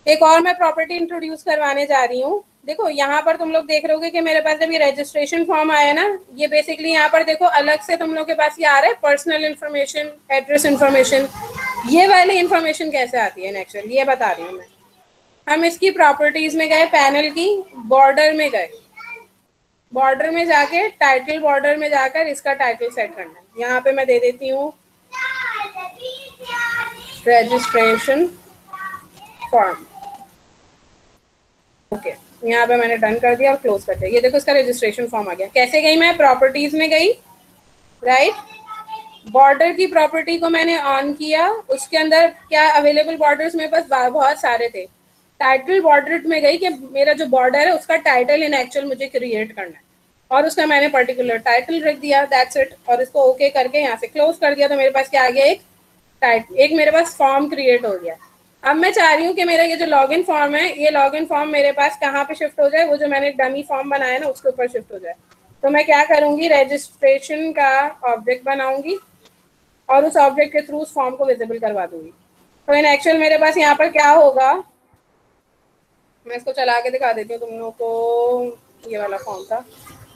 एक और मैं प्रॉपर्टी इंट्रोड्यूस करवाने जा रही हूँ। देखो यहाँ पर तुम लोग देख रहे होगे कि मेरे पास जब ये रजिस्ट्रेशन फॉर्म आया ना, ये बेसिकली यहाँ पर देखो अलग से तुम लोग के पास ये आ रहा है पर्सनल इन्फॉर्मेशन, एड्रेस इन्फॉर्मेशन। ये वाली इन्फॉर्मेशन कैसे आती है एक्चुअल, ये बता रही हूँ मैं। हम इसकी प्रॉपर्टीज में गए, पैनल की बॉर्डर में गए, बॉर्डर में जाके टाइटल बॉर्डर में जाकर इसका टाइटल सेट करना है। यहाँ पे मैं दे देती हूँ रजिस्ट्रेशन फॉर्म। ओके, यहाँ पे मैंने डन कर दिया और क्लोज कर दिया। ये देखो इसका रजिस्ट्रेशन फॉर्म आ गया। कैसे गई मैं, प्रॉपर्टीज में गई, राइट, बॉर्डर की प्रॉपर्टी को मैंने ऑन किया, उसके अंदर क्या अवेलेबल बॉर्डर्स मेरे पास बहुत सारे थे। टाइटल बॉर्डर में गई कि मेरा जो बॉर्डर है उसका टाइटल इन एक्चुअल मुझे क्रिएट करना है, और उसका मैंने पर्टिकुलर टाइटल रख दिया, दैट्स इट। और इसको ओके करके यहाँ से क्लोज कर दिया, तो मेरे पास क्या आ गया, एक मेरे पास फॉर्म क्रिएट हो गया। अब मैं चाह रही हूँ कि मेरा ये जो लॉगिन फॉर्म है, ये लॉगिन फॉर्म मेरे पास कहाँ पे शिफ्ट हो जाए, वो जो मैंने डमी फॉर्म बनाया ना उसके ऊपर शिफ्ट हो जाए। तो मैं क्या करूँगी, रजिस्ट्रेशन का ऑब्जेक्ट बनाऊंगी और उस ऑब्जेक्ट के थ्रू उस फॉर्म को विजिबल करवा दूंगी। तो इन एक्चुअल मेरे पास यहाँ पर क्या होगा, मैं इसको चला के दिखा देती हूँ तुम लोगों को। ये वाला फॉर्म था,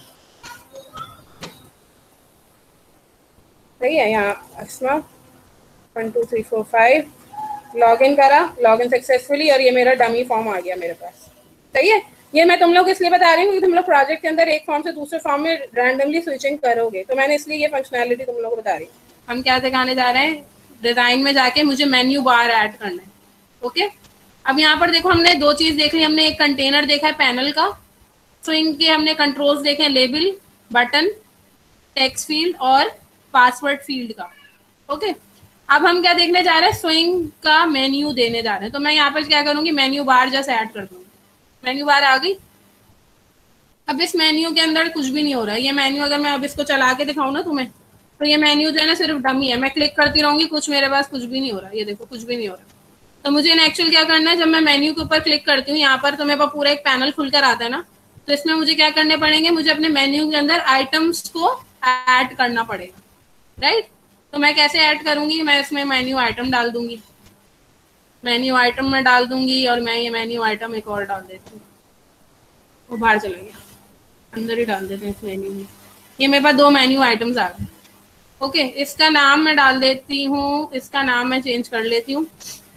सही है। यहाँ अस्मा 1 2 3 4 5 लॉगिन करा, लॉगिन सक्सेसफुली, और ये मेरा डमी फॉर्म आ गया मेरे पास, सही है। ये मैं तुम लोग इसलिए बता रही हूँ कि तुम लोग प्रोजेक्ट के अंदर एक फॉर्म से दूसरे फॉर्म में रैंडमली स्विचिंग करोगे, तो मैंने इसलिए ये फंक्शनैलिटी तुम लोग को बता रही हूँ। हम क्या दिखाने जा रहे हैं, डिजाइन में जाके मुझे मेन्यू बार ऐड करना है। ओके, अब यहाँ पर देखो हमने दो चीज देख ली। हमने एक कंटेनर देखा है पैनल का, तो इनके हमने कंट्रोल्स देखे हैं, लेबल, बटन, टेक्स्ट फील्ड और पासवर्ड फील्ड का। ओके, अब हम क्या देखने जा रहे हैं, स्विंग का मेन्यू देने जा रहे हैं। तो मैं यहाँ पर क्या करूंगी, मेन्यू बार जैसे ऐड कर दूंगी। मेन्यू बार आ गई। अब इस मेन्यू के अंदर कुछ भी नहीं हो रहा है। ये मेन्यू अगर मैं अब इसको चला के दिखाऊं ना तुम्हें, तो ये मेन्यू जो है ना सिर्फ डमी है। मैं क्लिक करती रहूंगी, कुछ मेरे पास कुछ भी नहीं हो रहा। ये देखो कुछ भी नहीं हो रहा। तो मुझे इन एक्चुअल क्या करना है, जब मैं मेन्यू के ऊपर क्लिक करती हूँ, यहाँ पर तो मेरे पास पूरा एक पैनल खुलकर आता है ना, तो इसमें मुझे क्या करने पड़ेंगे, मुझे अपने मेन्यू के अंदर आइटम्स को ऐड करना पड़ेगा, राइट। तो मैं कैसे ऐड करूंगी, मैं इसमें मेन्यू आइटम डाल दूंगी, मेन्यू आइटम में डाल दूंगी, और मैं ये मेन्यू आइटम एक और डाल देती हूँ। वो बाहर चला गया, अंदर ही डाल देते हैं इस मेन्यू में। ये मेरे पास दो मेन्यू आइटम्स आ गए। ओके, इसका नाम मैं डाल देती हूँ, इसका नाम मैं चेंज कर लेती हूँ।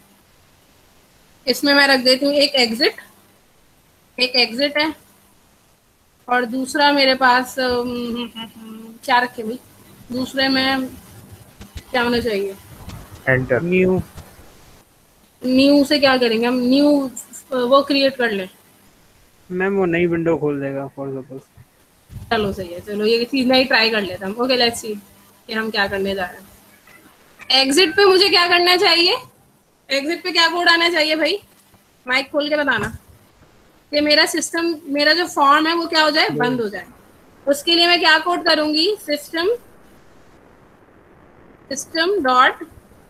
इसमें मैं रख देती हूँ एक एग्जिट है, और दूसरा मेरे पास क्या रखे भाई, दूसरे में क्या होना चाहिए, एंटर। न्यू से क्या करेंगे हम, न्यू वो क्रिएट कर ले। मैम वो नई विंडो खोल देगा फॉर सपोज। चलो सही है, चलो ये चीज नहीं ट्राई कर लेता हम। ओके, लेट्स सी कि हम क्या करने जा रहे हैं। एग्जिट पे मुझे क्या करना चाहिए, एग्जिट पे क्या कोड आना चाहिए भाई, माइक खोल के बताना कि मेरा सिस्टम, मेरा जो फॉर्म है वो क्या हो जाए, बंद हो जाए। उसके लिए मैं क्या कोड करूंगी, सिस्टम डॉट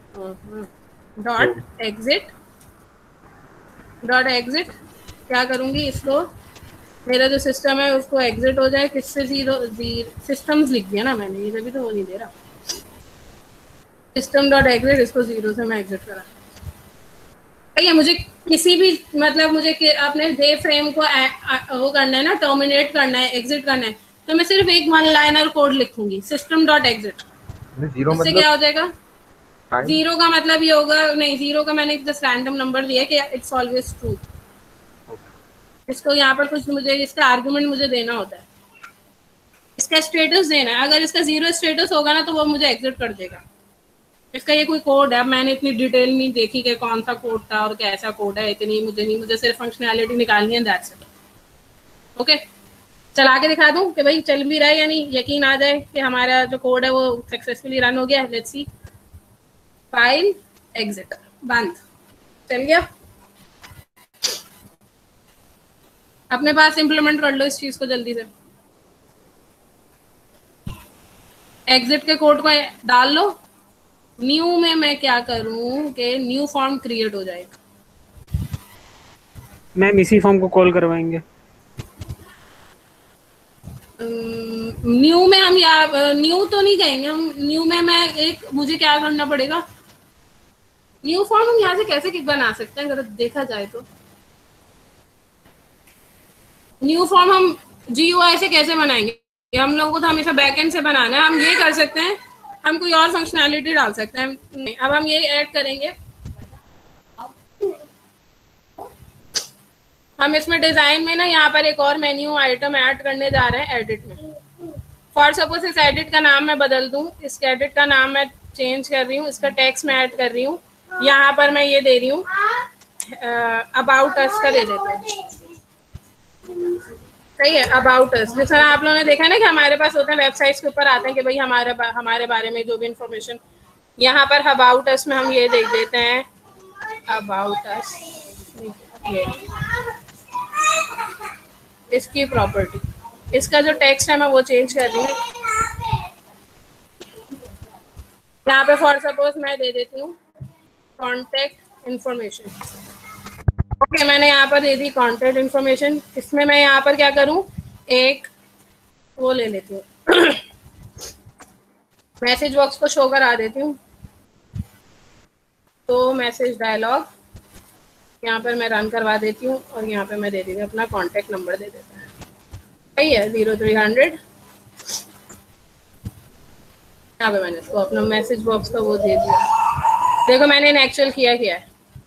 एग्जिट क्या करूंगी, इसको मेरा जो सिस्टम है उसको एग्जिट हो जाए, किससे, जीरो सिस्टम्स लिख दिया ना मैंने, ये भी तो वो नहीं दे रहा। सिस्टम डॉट एग्जिट, इसको जीरो से मैं एग्जिट करा। भैया मुझे किसी भी मतलब मुझे आपने डे फ्रेम को वो करना है ना, टर्मिनेट करना है, एग्जिट करना है, तो मैं सिर्फ एक वन लाइनर कोड लिखूंगी, सिस्टम डॉट एग्जिट। जीरो इससे मतलब क्या हो जाएगा, जीरो का मतलब ये होगा, नहीं जीरो का मैंने जस्ट रैंडम नंबर दिया कि इट्स ऑलवेज ट्रू। इसको यहाँ पर कुछ मुझे इसका आर्गुमेंट मुझे देना होता है, इसका स्टेटस देना है। अगर इसका जीरो स्टेटस होगा ना तो वो मुझे एग्जिट कर देगा। इसका ये कोई कोड है, मैंने इतनी डिटेल नहीं देखी कि कौन सा कोड था और कैसा कोड है, इतनी मुझे नहीं, मुझे सिर्फ फंक्शनैलिटी निकालनी है, दैट्स इट। ओके, चला के दिखा दूं कि भाई चल भी रहा है या नहीं, यकीन आ जाए कि हमारा जो कोड है वो सक्सेसफुली रन हो गया। लेट्स सी, फाइल एग्जिट, बंद, चल गया। अपने पास इंप्लीमेंट कर लो इस चीज को जल्दी से, एग्जिट के कोड को डाल लो। न्यू में मैं क्या करूं कि न्यू फॉर्म क्रिएट हो जाएगा। मैम इसी फॉर्म को कॉल करवाएंगे। न्यू में हम न्यू तो नहीं कहेंगे हम, न्यू में मैं एक, मुझे क्या करना पड़ेगा, न्यू फॉर्म हम यहाँ से कैसे बना सकते हैं अगर देखा जाए तो? न्यू फॉर्म हम GUI से कैसे बनाएंगे? हम लोगों को तो हमेशा बैकएंड से बनाना है। हम ये कर सकते हैं, हम कोई और फंक्शनैलिटी डाल सकते हैं। नहीं, अब हम ये ऐड करेंगे, हम इसमें डिजाइन में ना यहाँ पर एक और मेन्यू आइटम ऐड करने जा रहे हैं एडिट में। फॉर सपोज इस एडिट का नाम मैं बदल दूं, इस एडिट का नाम मैं चेंज कर रही हूँ, इसका टेक्स्ट मैं ऐड कर रही हूँ। यहाँ पर मैं ये दे रही हूँ अबाउट अस का दे देते हैं। सही है, अबाउट अस। जिस तरह आप लोगों ने देखा ना कि हमारे पास होते हैं वेबसाइट्स के ऊपर आते हैं कि भाई हमारे बारे में जो भी इंफॉर्मेशन, यहाँ पर अबाउट अस में हम ये देख देते हैं अबाउट अस, ये इसकी प्रॉपर्टी, इसका जो टेक्स्ट है मैं वो चेंज कर रही हूँ। यहाँ पे फॉर सपोज मैं दे देती हूँ कॉन्टेक्ट इन्फॉर्मेशन। ओके, मैंने यहाँ पर दे दी कॉन्टेक्ट इन्फॉर्मेशन। इसमें मैं यहाँ पर क्या करूँ, एक वो ले लेती हूँ मैसेज बॉक्स को शो करा देती हूँ। तो मैसेज डायलॉग यहाँ पर मैं रन करवा देती हूँ और यहाँ पे मैं दे देती हूँ अपना कॉन्टेक्ट नंबर दे देता है। सही है, 0300। यहाँ पे मैंने इसको अपना मैसेज बॉक्स का वो दे दिया। देखो मैंने इन एक्चुअल किया है,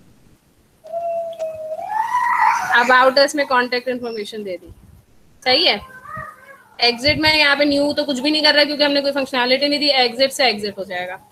अबाउट अस में कॉन्टेक्ट इन्फॉर्मेशन दे दी। सही है। एग्जिट में यहाँ पे न्यू तो कुछ भी नहीं कर रहा क्योंकि हमने कोई फंक्शनैलिटी नहीं दी। एग्जिट से एग्जिट हो जाएगा।